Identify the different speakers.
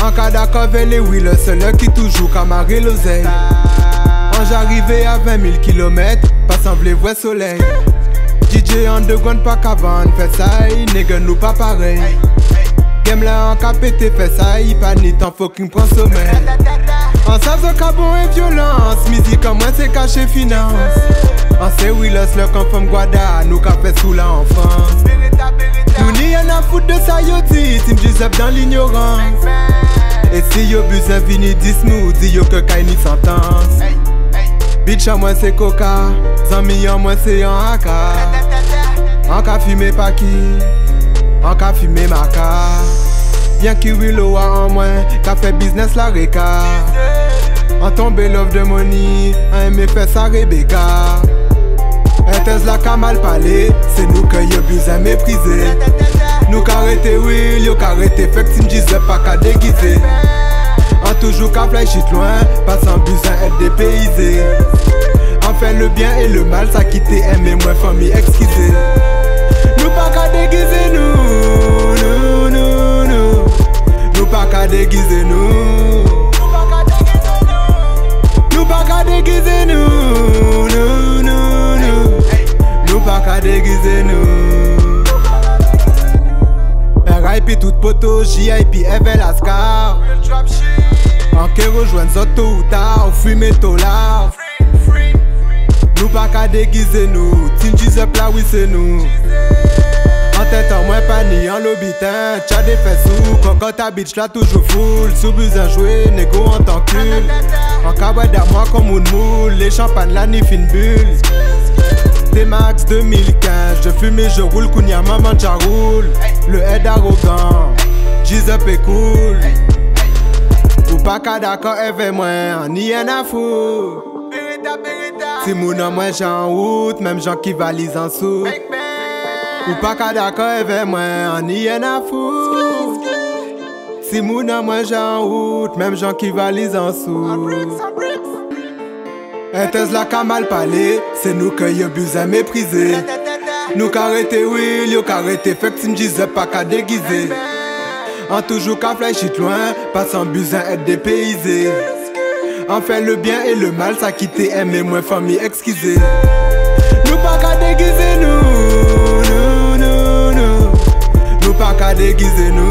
Speaker 1: En cas d'accord avec les wheels, c'est l'un qui toujours camaré l'oseille. Quand j'arrivais à 20 000 km, pas semblé vrai soleil. DJ underground pas qu'avant, fait ça, nègre nous pas pareil. Game là en capété, fait ça, pas ni temps fucking prend sommeil. En savant cabon et violence, musique en moi c'est caché finance. En c'est Willis, le camp femme Guada, nous qu'a fait sous la enfance. Nous n'y en a foutre de ça yo dit, Team Giuseppe dans l'ignorance. Et si yo bus infini 10 nous dit yo que kay ni sentence. Bitch à moi c'est coca, zami en moi c'est en AK. En ka fumer pa qui, en ka fumer maca. Bien qui Willow a en moins, qu'a fait business la reka. En tombé love de money, en aimé fait ça Rebecca. Et Tesla qu'a mal parlé, c'est nous que yo bus méprisé. Nous qu'arrêter Will, yo qu'arrêter fait que Team Giuseppe pas qu'à déguiser. En toujours qu'à fly shit loin, pas sans besoin être dépaysé. En fait le bien et le mal, ça quitté aimé moins famille exquisée. Nous pas qu'à déguiser nous, nous pas qu'à déguiser nous. Nous pas qu'à déguiser nous, nous pas qu'à déguiser nous. RIP tout poteau, JIP Evel Ascar. En que rejoindre Zoto ou tard, fumer tolard. Nous pas qu'à déguiser nous, Team Giuseppe là oui c'est nous. En tête en moins pas ni en lobitin, tcha des fesses sous. Quand ta bitch là toujours full, sous besoin jouer, négo en tant que cul. En cabouet d'amour comme une moule, les champagnes là ni fine bulle. T-Max 2015, je fume et je roule, Kounia maman tcha roule. Le head arrogant, Giuseppe est cool. Ou pas qu'à d'accord avec moi, on y en a fou. Si moun en moi j'en route, même gens qui valise en sous. Ou pas qu'à d'accord avec moi, on y en a fou. Si moun en moi j'en route, même gens qui valise en sous. Et Tesla qu'a mal parlé, c'est nous que yo besoin mépriser. Nous qu'arrêter Will, yo qu'arrêter fait que Team Giuseppe pas qu'à déguiser. En toujours qu'à fly shit loin, pas sans besoin être dépaysé. En fait le bien et le mal, ça quitté aimé moins famille exquisée. Nous pas qu'à déguiser nous, nous pas qu'à déguiser nous.